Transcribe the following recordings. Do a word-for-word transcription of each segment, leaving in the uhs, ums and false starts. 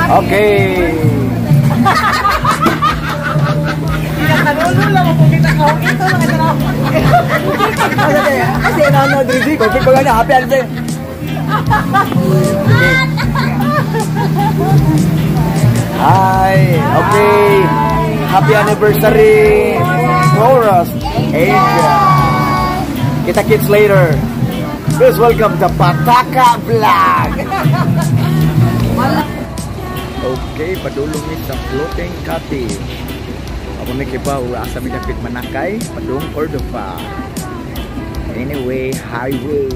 Okay. Kasi nanonood rin ko. Kasi pag happy anniversary. Hi. Okay. Happy anniversary. Taurus Angel. Kita kits later. Please welcome the Pataka Vlog. Okay, padulong ni sa floating cottage. Ako na kiba, asa mi dapit manakay, padung Cordova. Anyway, highway.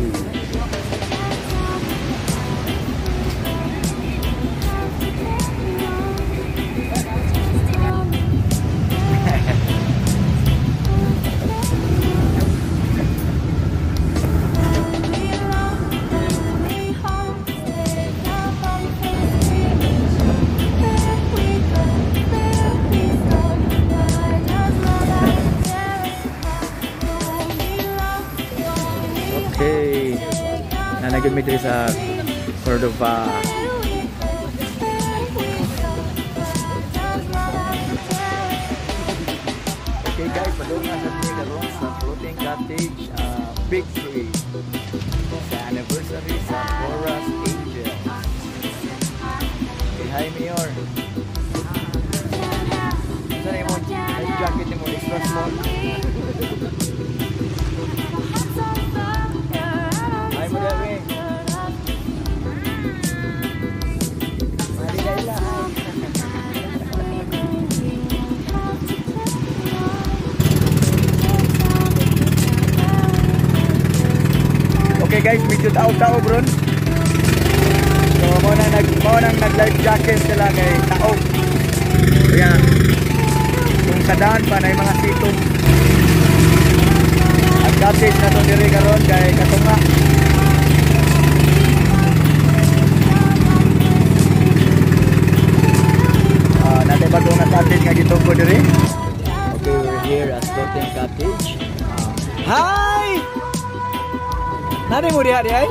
Okay, nanagin mi diri sa Cordova. Okay guys, padulong na kami karon sa floating cottage, uh, Big Tree. Sa anniversary sa Taurus Angel. Okay, hi Mayor. Saan mo? Ay jacket ni mo, extra small. Okay guys, medyo tao-tao bro. So mo nang nag mo nang nag-life jacket sila kay tao. Kaya kung sa daan pa na mga sitong at cottage na to diri karon kay katunga. Ah, uh, natay ba tong cottage nga gitunggo diri? Okay, we're here at floating cottage. Uh, hi! Nani mo diha diha?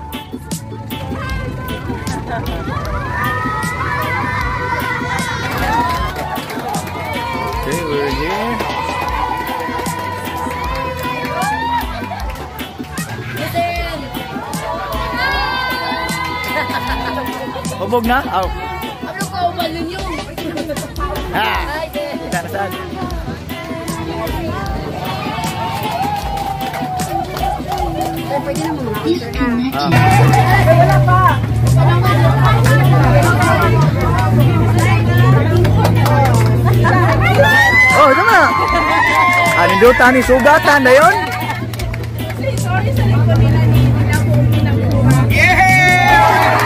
Okay, we're here. Hubog na? Aw. Ano ka umalun yung? Ha! Kita na saan? Pwede na mga answer na. Ah. Wala pa. Oh, ito na. Ano doon tani sugatan na yun? Sorry sa likod nila ni pinagkuha. Yeah!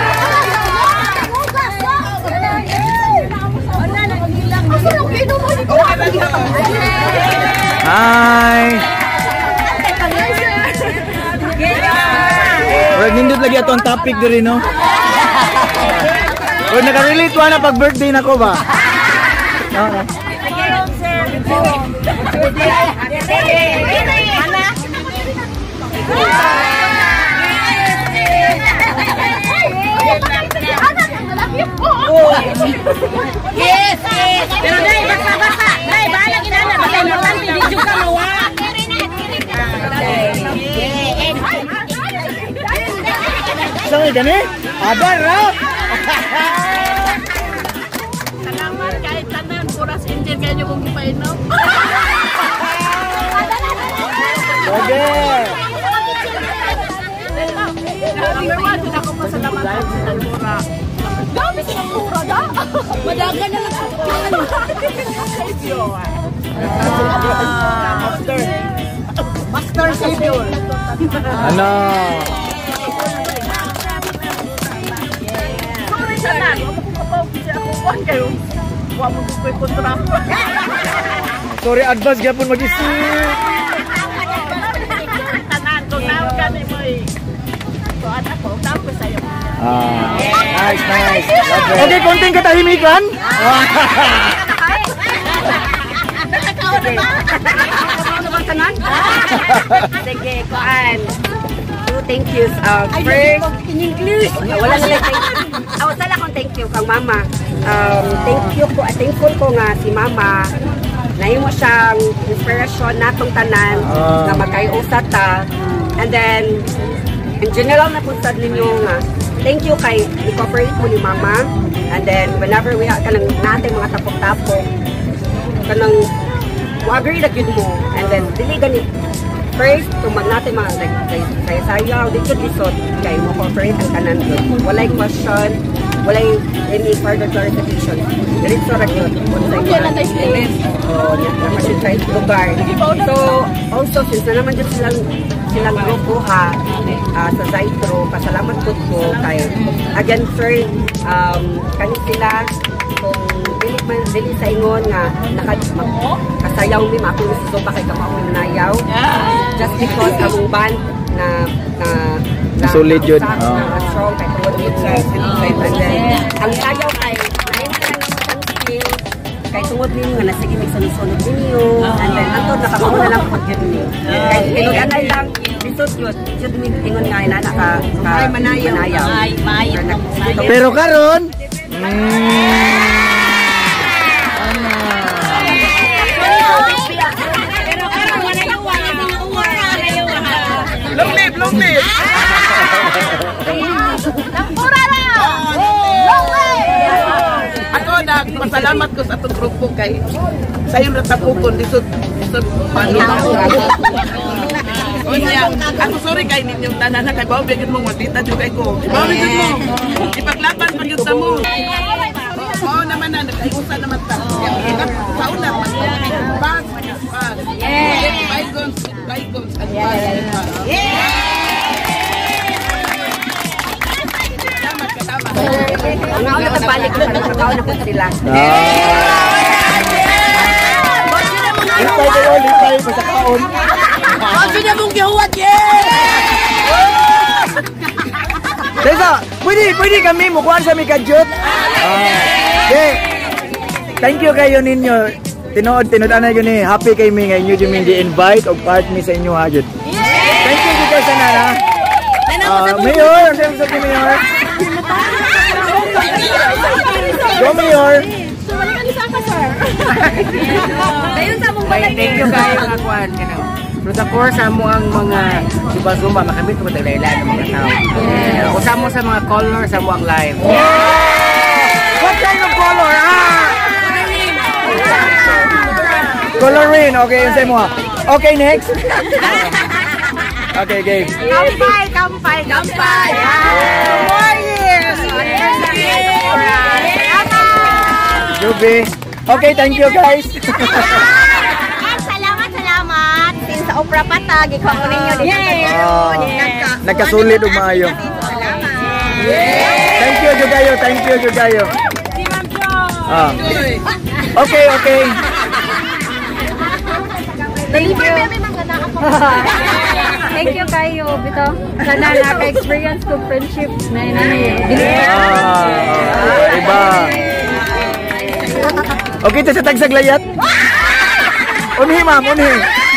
Hi! Or nindot lagi ato ang topic diri no. Or nakarelate wa na pag birthday nako ba? No. Yes, yes. Pero dai basa-basa. Dai bahala ginana, basta importante video ka mo wa. Saan gani? Abar ra. Salamat kahit tanan Taurus Angel kayo kung ipainom. Okay. Number one, ako pasalamatan sa Talbura. Dami sa Talbura da. Madagan na lang ako. Master. Master Savior. Ano? Sorry sana. Ako kapaw kasi ako kuhan kayo. Huwag mo kukoy kontra. Sorry, advance gyapon mag-isip. Tanan, kung tawag ka ni mo eh. So, anak ko, tawag ko sa'yo. Ah, nice, nice. Okay, okay, konting katahimikan. Nakakawa na ba? Nakakawa na ba tanan? Sige, kuhan. Two thank yous. Uh, first, in English. Wala na lang. Awa, sala kong thank thank you kang mama. Um, thank you ko, thankful ko nga si mama. Nahimo siyang inspiration natong tanan Ah. nga magkay-usat ta. And then, in general na po sad ninyo nga, thank you kay i-cooperate mo ni mama. And then, whenever we ha, kanang natin mga tapok-tapok, kanang agree na yun mo. And then, dili ganit. First, tumag natin mga sayaw, di ko disot, kay mo cooperate ang kanan doon. Walay question, walay any further clarification. Diretso ra yun. Yan ang tayo Oo, naman sa lugar. So, also, since na naman dyan silang, silang grupo ha, uh, sa Zaitro, pasalamat po ko kay, again, sir, um, kani sila, kung dili man dili sa ingon nga naka kasayaw mi ako ni so pa kay kamao nayaw just because among band na na na solid yun. na strong kay tungod yun sa and then ang sayaw kay ayun sila nga ang skill kay tungod ninyo nga nasige mig sunod ninyo and then antod nakakamo na lang pag yun ni kay tinud-anay lang bisod yun jud mi ingon nga ina naka ka manayaw manayaw Pero karon, mm, long live, long live. Pura na! Long live! Ako na, pasalamat ko sa itong grupo kay sa yung natapukon, disod, disod, o niya, ako sorry kay ninyong tanan na kay Bao, bigyan mo, magdita juga ko. Bao, bigyan mo, ipaglaban, magyuta mo. Oo naman na, nagkayusa naman ta. Pauna, pag, pag, bygones, bygones, and pag. Salamat, salamat. ang ako natabalik na nagkakaon na po sila. Lipay kayo, lipay, masakaon. Kasi na mong gihuwat, yeah! Tesa, pwede, pwede kami mukuhan sa Mikajut. Okay. Thank you kayo ninyo. Tinood, tinood na yun eh. Happy kay mi ngayon yun yung di-invite o part mi sa inyo ha, Jud. Thank you, Jud, sa nana. Uh, Mayor, ang sabi sa Mayor. Go, Mayor. So, wala ka ni Saka, sir. Dayon sa mong balay. Thank you kayo nga kuhan. Pero sa course, amo ang mga sumba-sumba, makamit ko mataglaylan ng mga tao. Yeah. Usamo sa mga color, sa mo ang live. What kind of color? Ah! Colorin. Okay, yun sa'yo mo ha. Okay, next. Okay, game. Kampay, kampay, kampay. Four years. Jubi. Okay, thank you guys. Salamat, salamat. Since sa Opera Patag, ikaw ko ninyo dito. Ah, nagkasulit o maayo. Thank you, Jugayo. Thank you, Jugayo. Ah. Okay, okay. Thank you. Thank you kayo, Bito. Sana naka-experience ko friendship na yun. Ah, iba. Okay, ito sa tagsaglayat. Unhi, ma'am, unhi.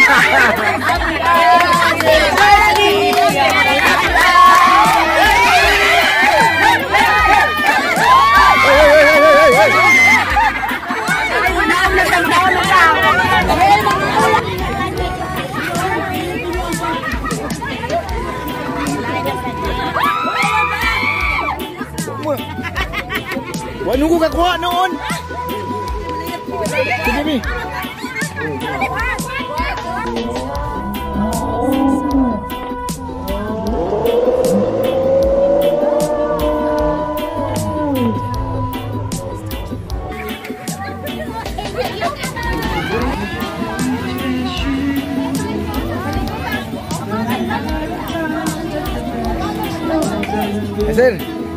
Wala ko kakuha noon. Sige, Mi. Sir.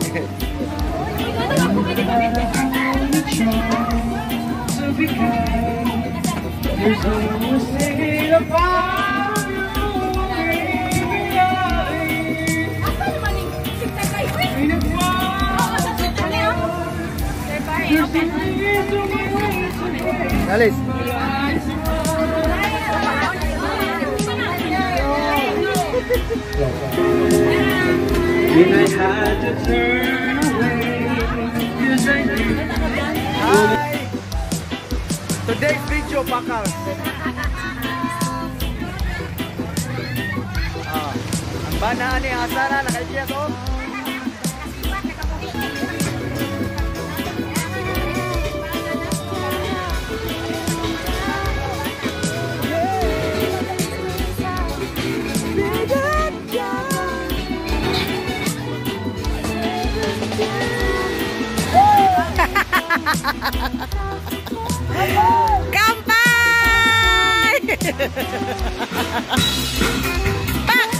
Alis. When I had to turn away, you Jojo bakal. Ah, ang banaan ni Asana nakaiya to. Kampai! Pak!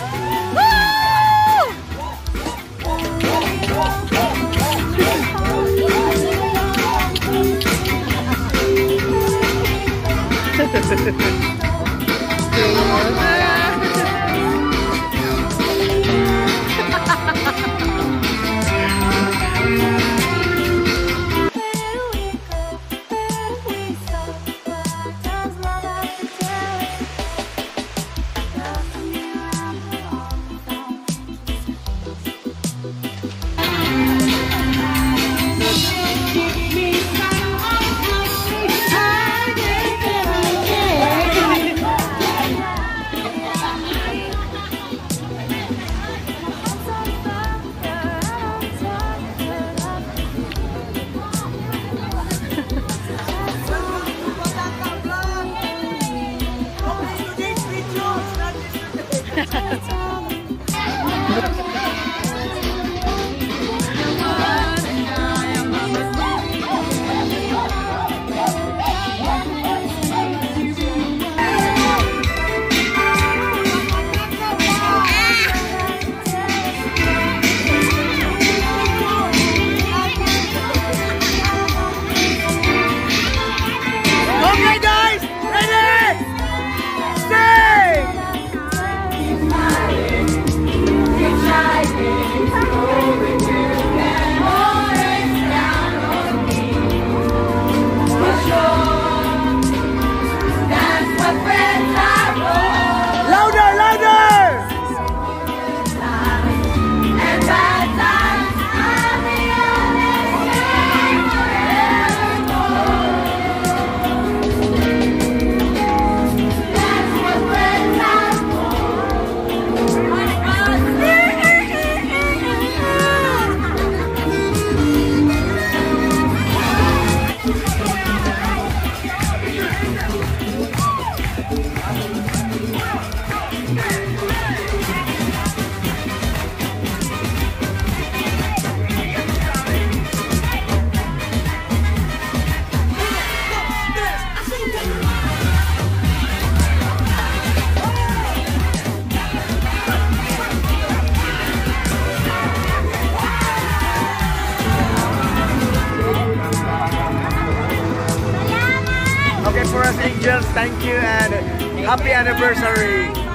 Okay, for us angels, thank you and happy anniversary.